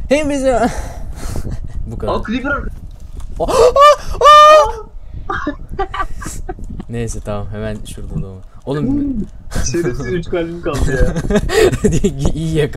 Hem bize bu kadar. Aa creeper. Neyse tamam, hemen şurada doğma. Oğlum Şerefsiz 3 kalbim kaldı ya. iyi yak.